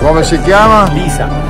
Come si chiama? Lisa.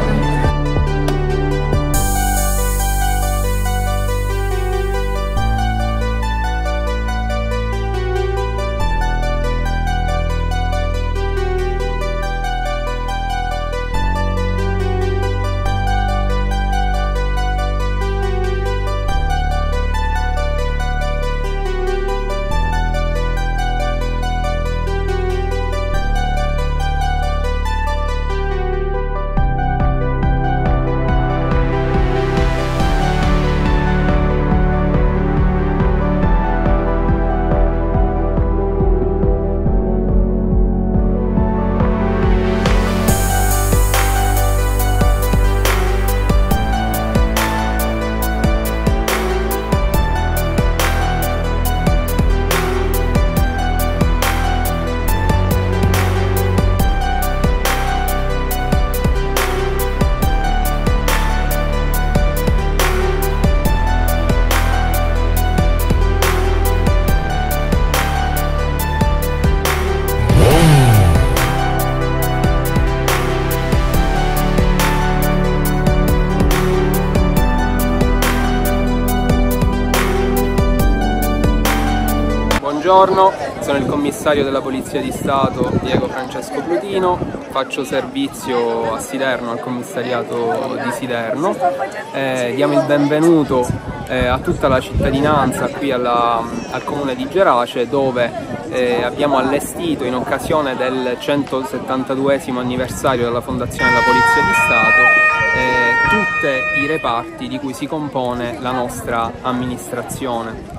Buongiorno, sono il commissario della Polizia di Stato Diego Francesco Plutino, faccio servizio a Siderno, al commissariato di Siderno. Diamo il benvenuto a tutta la cittadinanza qui al comune di Gerace, dove abbiamo allestito in occasione del 172esimo anniversario della fondazione della Polizia di Stato tutti i reparti di cui si compone la nostra amministrazione.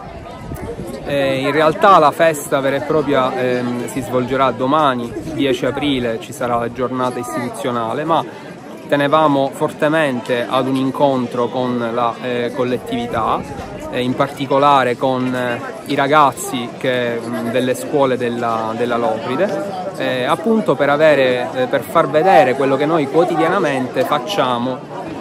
In realtà la festa vera e propria si svolgerà domani, 10 aprile, ci sarà la giornata istituzionale, ma tenevamo fortemente ad un incontro con la collettività, in particolare con i ragazzi delle scuole della Lopride, appunto per far vedere quello che noi quotidianamente facciamo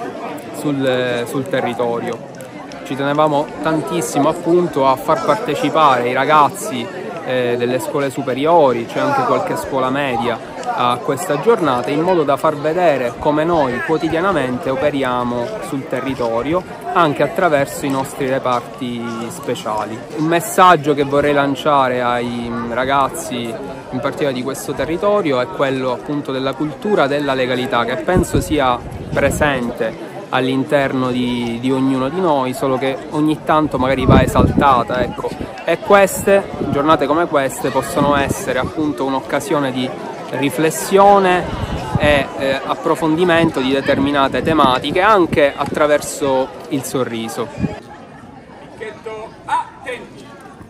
sul territorio. Ci tenevamo tantissimo appunto a far partecipare i ragazzi delle scuole superiori, c'è anche qualche scuola media, a questa giornata, in modo da far vedere come noi quotidianamente operiamo sul territorio, anche attraverso i nostri reparti speciali. Un messaggio che vorrei lanciare ai ragazzi, in particolare di questo territorio, è quello appunto della cultura della legalità, che penso sia presente all'interno di ognuno di noi, solo che ogni tanto magari va esaltata, ecco. E giornate come queste possono essere appunto un'occasione di riflessione e approfondimento di determinate tematiche, anche attraverso il sorriso. Picchetto attenti,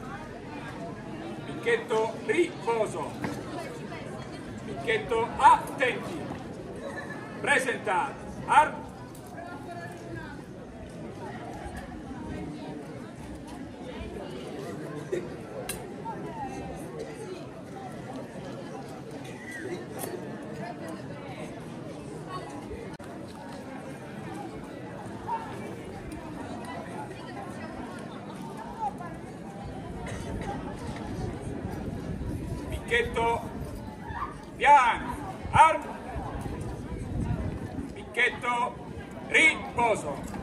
picchetto riposo, picchetto attenti, presentare, armi. Picchetto piano, arm, picchetto riposo.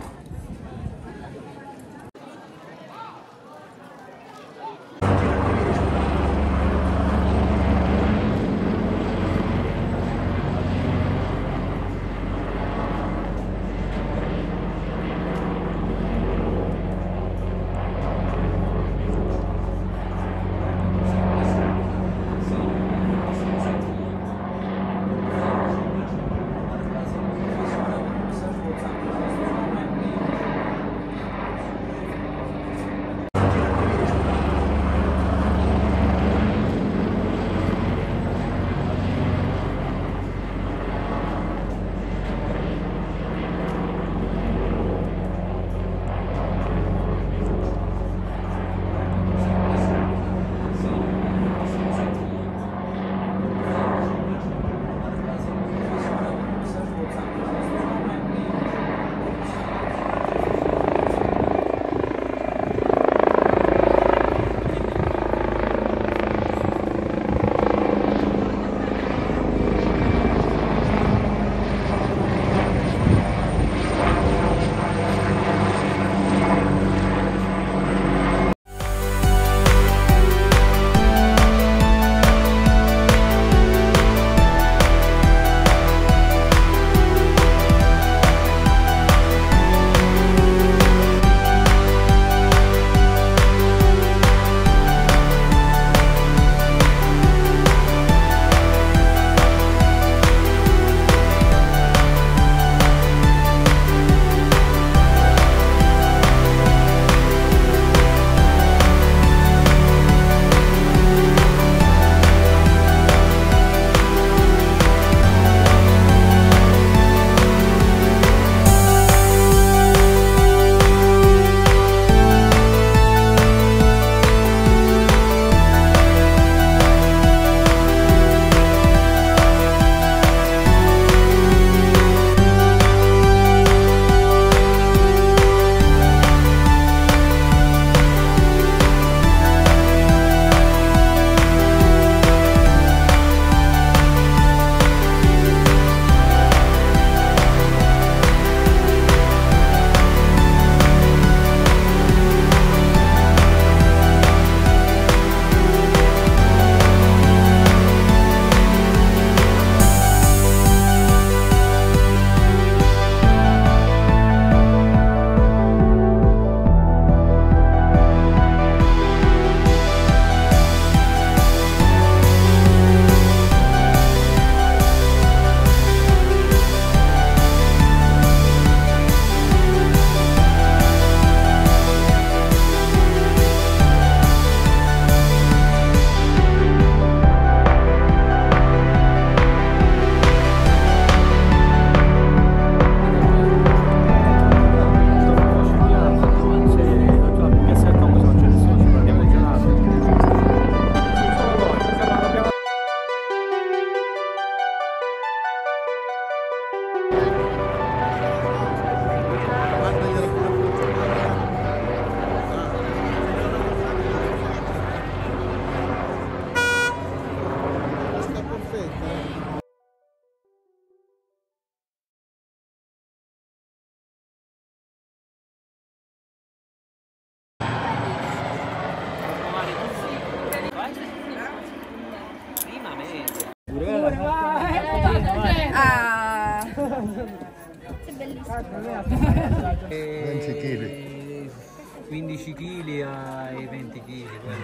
20 kg. 15 kg ai 20 kg.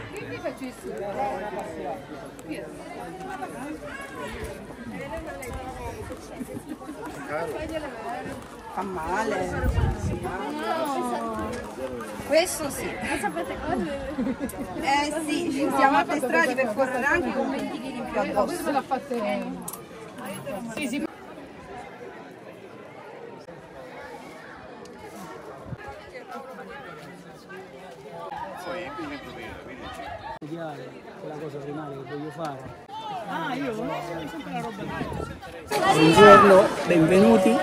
Fa male. Questo sì. Sì, ci siamo addestrati per correre anche con 20 kg in più addosso. Questo l'ha fatto. Sì, sì. Quella cosa primaria che voglio fare. Buongiorno, benvenuti.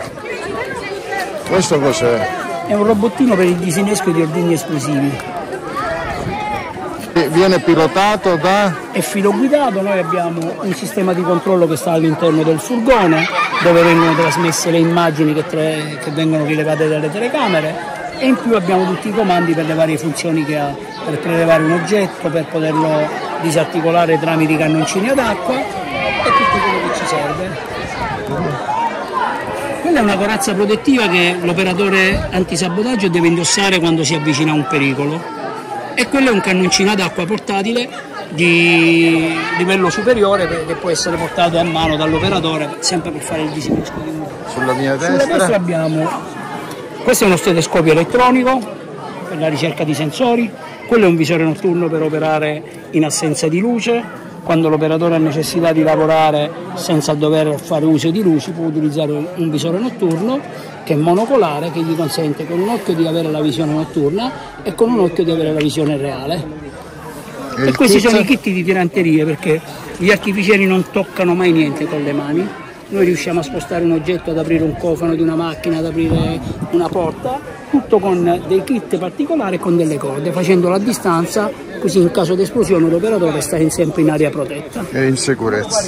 Questo cos'è? È un robottino per il disinnesco di ordigni esplosivi. Viene pilotato da... È filoguidato, noi abbiamo un sistema di controllo che sta all'interno del furgone, dove vengono trasmesse le immagini che vengono rilevate dalle telecamere, e in più abbiamo tutti i comandi per le varie funzioni che ha, per prelevare un oggetto, per poterlo disarticolare tramite i cannoncini ad acqua e tutto quello che ci serve. Quella è una corazza protettiva che l'operatore antisabotaggio deve indossare quando si avvicina a un pericolo, e quello è un cannoncino ad acqua portatile di livello superiore che può essere portato a mano dall'operatore sempre per fare il disinnesco di nuovo. Sulla mia Sulla destra abbiamo... Questo è uno stetoscopio elettronico per la ricerca di sensori, quello è un visore notturno per operare in assenza di luce. Quando l'operatore ha necessità di lavorare senza dover fare uso di luci può utilizzare un visore notturno che è monocolare, che gli consente con un occhio di avere la visione notturna e con un occhio di avere la visione reale. E questi sono i kit di tiranterie, perché gli artificieri non toccano mai niente con le mani. Noi riusciamo a spostare un oggetto, ad aprire un cofano di una macchina, ad aprire una porta, tutto con dei kit particolari e con delle corde, facendolo a distanza, così in caso di esplosione l'operatore sta sempre in area protetta. E in sicurezza.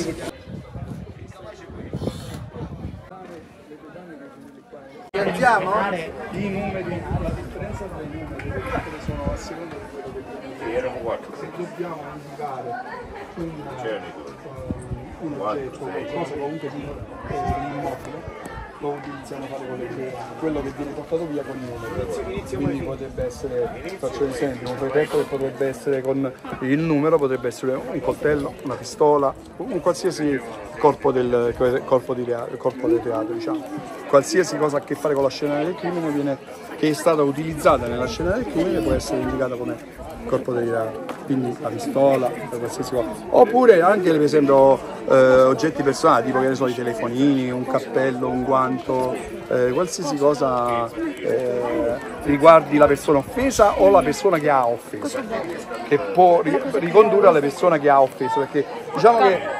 Sentiamo i numeri, la differenza tra i numeri, perché sono a seconda di quello che se dobbiamo indicare un oggetto, qualcosa comunque di immobile, lo utilizziamo a fare quello che viene portato via con i numeri. Quindi potrebbe essere, faccio un esempio, un progetto che potrebbe essere con il numero, potrebbe essere un coltello, una pistola, un qualsiasi corpo del teatro, diciamo. Qualsiasi cosa ha a che fare con la scena del crimine che è stata utilizzata nella scena del crimine può essere indicata come corpo del teatro, quindi la pistola, qualsiasi cosa. Oppure anche per esempio oggetti personali, tipo che ne so, i telefonini, un cappello, un guanto, qualsiasi cosa riguardi la persona offesa o la persona che ha offeso, che può ricondurre alla persona che ha offeso, perché diciamo che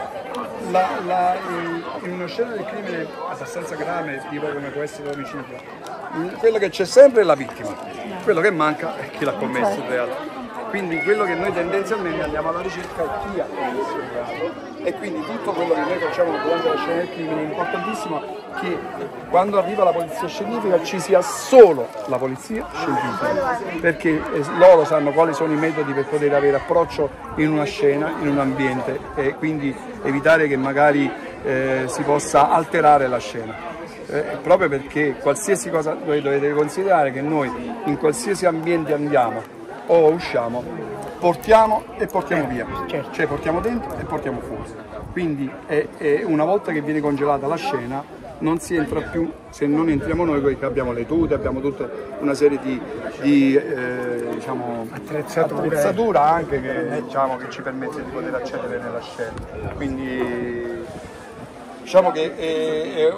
in una scena del crimine abbastanza grave, tipo come può essere l'omicidio, quello che c'è sempre è la vittima, quello che manca è chi l'ha commesso il reato. Quindi quello che noi tendenzialmente andiamo alla ricerca è chi ha commesso il reato, e quindi tutto quello che noi facciamo durante la scena del crimine è importantissimo che quando arriva la polizia scientifica ci sia solo la polizia scientifica, perché loro sanno quali sono i metodi per poter avere approccio in una scena, in un ambiente, e quindi evitare che magari si possa alterare la scena. Proprio perché qualsiasi cosa voi dovete considerare che noi in qualsiasi ambiente andiamo o usciamo, portiamo e portiamo via, cioè portiamo dentro e portiamo fuori. Quindi una volta che viene congelata la scena non si entra più se non entriamo noi, perché abbiamo le tute, abbiamo tutta una serie di diciamo, attrezzatura anche che ci permette di poter accedere nella scena. Quindi diciamo che è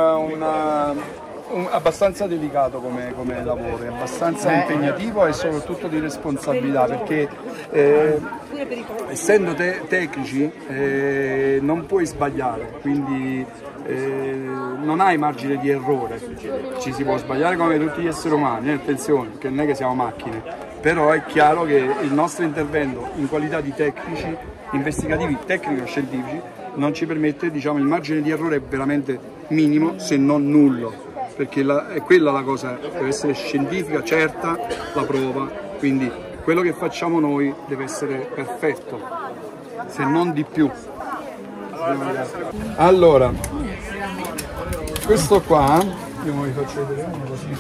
abbastanza delicato come lavoro, è abbastanza impegnativo e soprattutto di responsabilità, perché essendo tecnici non puoi sbagliare, quindi non hai margine di errore. Ci si può sbagliare come tutti gli esseri umani, attenzione, perché non è che siamo macchine, però è chiaro che il nostro intervento in qualità di tecnici investigativi, tecnico-scientifici, non ci permette, diciamo, il margine di errore è veramente minimo, se non nullo, perché è quella la cosa, deve essere scientifica, certa, la prova, quindi quello che facciamo noi deve essere perfetto, se non di più. Allora, questo qua io vi faccio vedere uno così.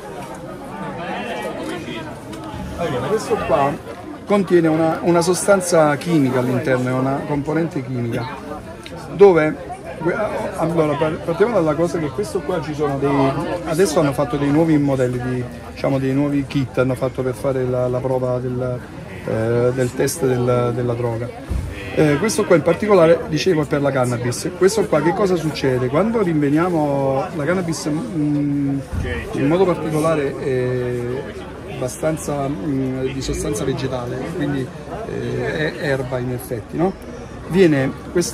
Allora, questo qua contiene una sostanza chimica all'interno, è una componente chimica, dove allora partiamo dalla cosa che questo qua ci sono adesso hanno fatto dei nuovi modelli, diciamo dei nuovi kit hanno fatto per fare la prova del test della droga. Questo qua in particolare, dicevo, è per la cannabis. Questo qua che cosa succede? Quando rinveniamo la cannabis in modo particolare abbastanza di sostanza vegetale, quindi è erba in effetti, no? Viene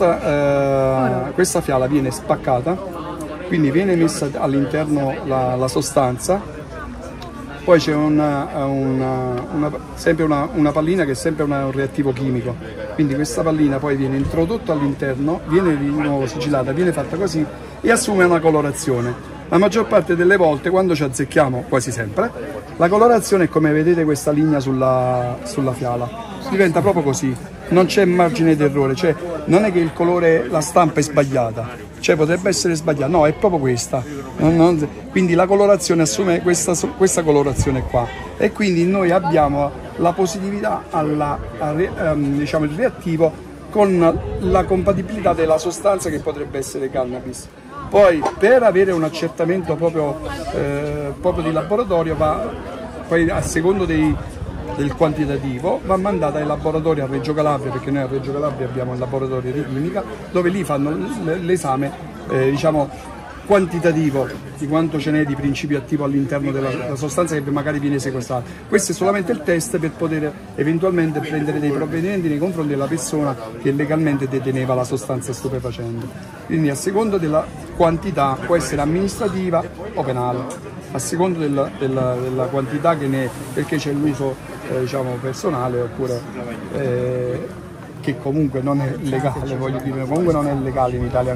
questa fiala viene spaccata, quindi viene messa all'interno la sostanza, poi c'è sempre una pallina che è sempre un reattivo chimico, quindi questa pallina poi viene introdotta all'interno, viene di nuovo sigillata, viene fatta così e assume una colorazione. La maggior parte delle volte, quando ci azzecchiamo, quasi sempre, la colorazione è come vedete questa linea sulla fiala, diventa proprio così, non c'è margine d'errore, cioè non è che il colore, la stampa è sbagliata, cioè potrebbe essere sbagliata, no, è proprio questa, quindi la colorazione assume questa colorazione qua e quindi noi abbiamo la positività diciamo il reattivo con la compatibilità della sostanza che potrebbe essere cannabis. Poi per avere un accertamento proprio di laboratorio poi a secondo del quantitativo va mandata ai laboratori a Reggio Calabria, perché noi a Reggio Calabria abbiamo il laboratorio di chimica dove lì fanno l'esame diciamo quantitativo di quanto ce n'è di principio attivo all'interno della sostanza che magari viene sequestrata. Questo è solamente il test per poter eventualmente prendere dei provvedimenti nei confronti della persona che legalmente deteneva la sostanza stupefacente. Quindi a secondo della quantità può essere amministrativa o penale, a secondo della quantità che ne è, perché c'è l'uso diciamo personale oppure che comunque non è legale, voglio dire, comunque non è legale in Italia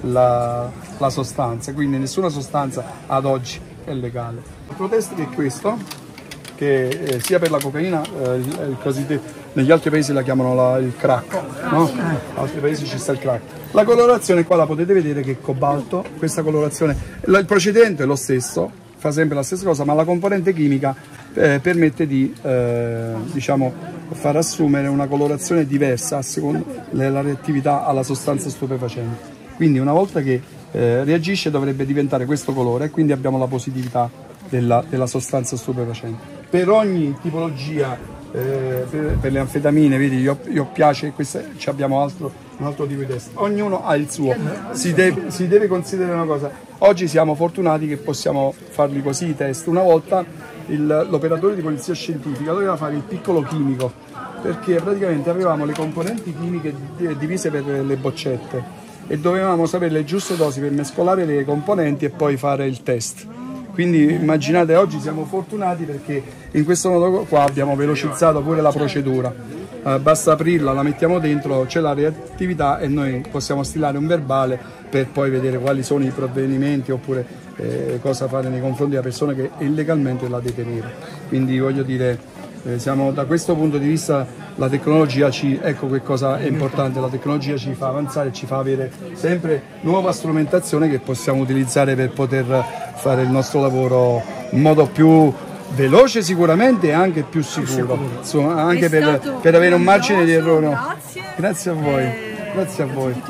la sostanza, quindi nessuna sostanza ad oggi è legale. Il protest è questo, che sia per la cocaina, il cosiddetto, negli altri paesi la chiamano il crack, no? In altri paesi ci sta il crack. La colorazione qua la potete vedere che è cobalto, questa colorazione, il procedimento è lo stesso, fa sempre la stessa cosa, ma la componente chimica permette di diciamo far assumere una colorazione diversa a seconda della reattività alla sostanza stupefacente. Quindi una volta che reagisce dovrebbe diventare questo colore e quindi abbiamo la positività della sostanza stupefacente. Per ogni tipologia, per le anfetamine, vedi, gli oppiacei, abbiamo un altro tipo di test, ognuno ha il suo, si deve considerare una cosa, oggi siamo fortunati che possiamo farli così i test, una volta l'operatore di polizia scientifica doveva fare il piccolo chimico, perché praticamente avevamo le componenti chimiche divise per le boccette e dovevamo sapere le giuste dosi per mescolare le componenti e poi fare il test. Quindi immaginate, oggi siamo fortunati perché in questo modo qua abbiamo velocizzato pure la procedura. Basta aprirla, la mettiamo dentro, c'è la reattività e noi possiamo stilare un verbale per poi vedere quali sono i provvedimenti oppure cosa fare nei confronti della persona che illegalmente la deteneva. Quindi voglio dire, siamo, da questo punto di vista la tecnologia ecco che cosa è importante, la tecnologia ci fa avanzare, ci fa avere sempre nuova strumentazione che possiamo utilizzare per poter fare il nostro lavoro in modo più veloce sicuramente e anche più sicuro, insomma, anche per avere un margine di errore. Grazie a voi, grazie a voi.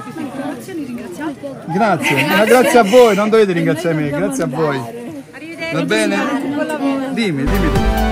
Grazie, ma grazie a voi, non dovete ringraziare me, grazie a voi. Va bene? Dimmi.